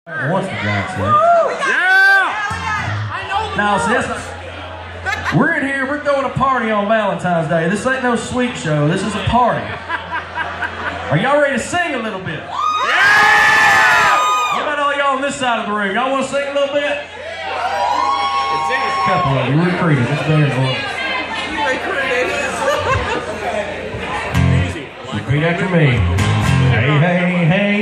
Once the Giants said. Yeah! Now, see, we're in here, we're throwing a party on Valentine's Day. This ain't no sweet show, this is a party. Are y'all ready to sing a little bit? Yeah! What about all y'all on this side of the room? Y'all want to sing a little bit? A couple of you recruited. It's Byrnes. Repeat after me. Hey, hey, hey.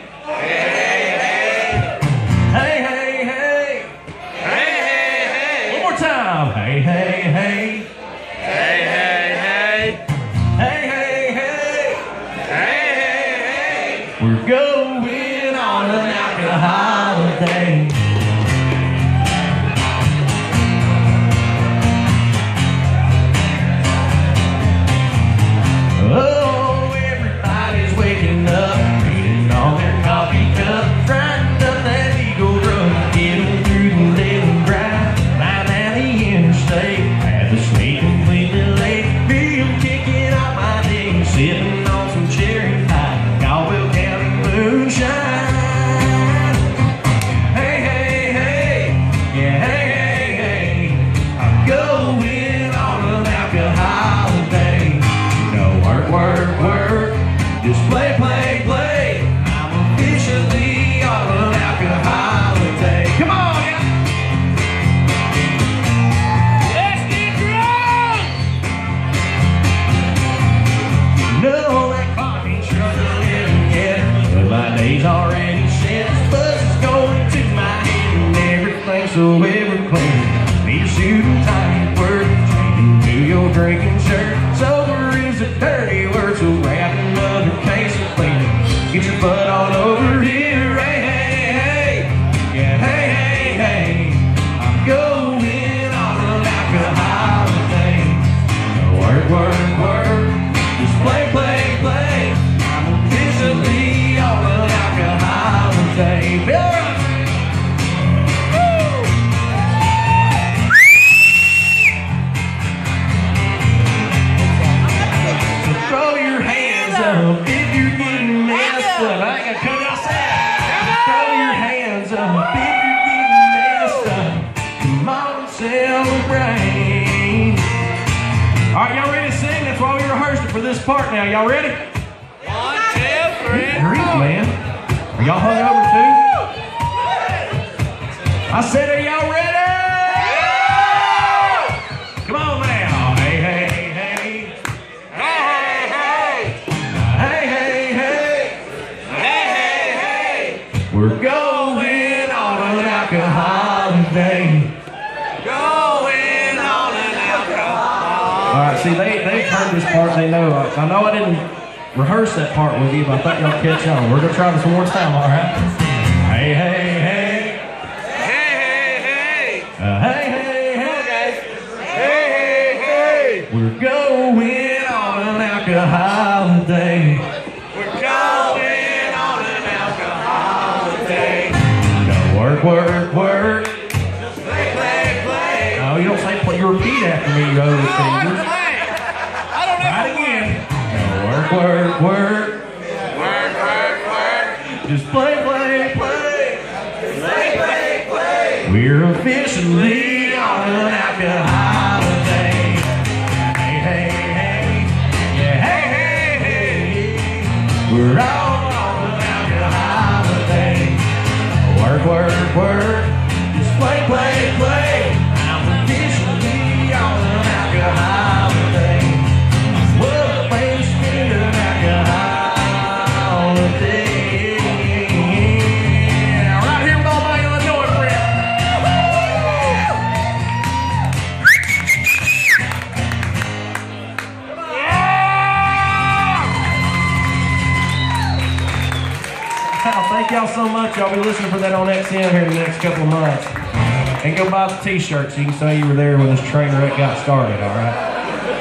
Hey, hey, hey. Hey, hey, hey. One more time. Hey, hey, hey. Hey, hey, hey. Hey, hey, hey. Hey, hey, hey. We're going on an alcoholiday. Oh, everybody's waking up, eating all their coffee cup, grinding up that Eagle Road, getting through the daily grind, lying down the interstate, had to stay completely late, feel kicking off my day, sipping on some cherry pie, Caldwell County moonshine. Hey, hey, hey, yeah, hey, hey, hey, I'm going on an alcoholiday. Work, work, work, just play, play, play. I'm officially on an alcoholiday. Come on, yeah. Let's get drunk! No, that clock ain't struggling yet, but my day's already set. This bus is going to my head and everything's so ever clean. Need a suit and tie at work, changing to your drinking shirt. Sober is a dirty word, so grab another case of cleaning. Get your butt on over here. Hey, hey, hey. Yeah, hey, hey, hey. I'm going on an alcoholiday. Work, work, work. Just play, play, play. I'm officially on an alcoholiday. Throw your hands up if you're getting messed up. I ain't gonna cut y'all sad. Throw your hands up if you're getting messed up. Come on and celebrate. Alright, y'all ready to sing? That's why we rehearsed it for this part now. Y'all ready? 1, 2, 3. Grief, man. Are y'all hungover too? I said, are y'all ready? Come on now. Hey, hey, hey. Hey, hey, hey. Hey, hey, hey. Hey, hey, hey. We're going on an alcoholiday. Going on an alcohol. Alright, see, they've heard this part, they know. I know I didn't rehearse that part with you, but I thought y'all catch on. We're gonna try this one more time, alright? Hey, hey, hey. Hey, hey, hey. Hey, hey, Come on, hey. guys. Hey, hey, hey. We're going on an alcoholiday. We're going on an alcoholiday. Gotta work, work, work. Just play, play, play. No, you don't say play. You repeat after me, you over I fingers. don't Right have to again. Gotta work, work, work. Work, work, work. Just play, play, play. Play, play, play. We're officially on an alcoholiday. Hey, hey, hey. Yeah, hey, hey, hey. We're all on an alcoholiday. Work, work, work. Just play, play, play. I'm officially on an alcoholiday. What a way to spend an alcoholiday. Right here with all my Illinois friends. Wow, thank y'all so much. Y'all be listening for that on XM here in the next couple of months. And go buy the t-shirt so you can say you were there when this train wreck got started, all right?